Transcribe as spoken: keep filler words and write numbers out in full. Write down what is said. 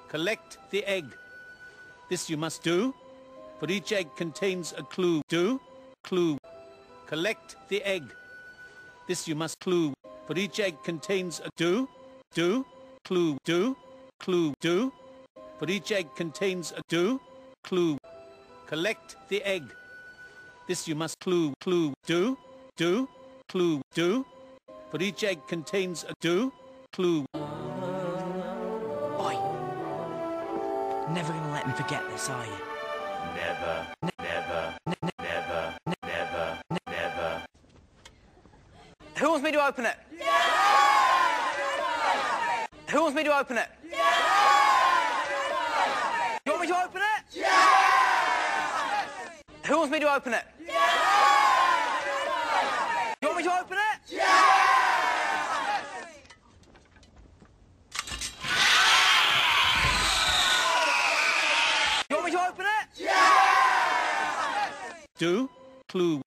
Collect the egg. This you must do, for each egg contains a clue. Do, clue. Collect the egg. This you must clue, for each egg contains a do, do, clue, do, clue, do. For each egg contains a do, clue. Collect the egg. This you must clue, clue, do, do, clue, do. For each egg contains a do, clue. Oi! Never gonna let me forget this, are you? Never, never, never, never, never. Who wants me to open it? Yeah! Who wants me to open it? Yeah! You want me to open it? Yeah! Who wants me to open it? Yeah! You want me to open it? Yeah! You want me to open it? Yeah! Do, clue.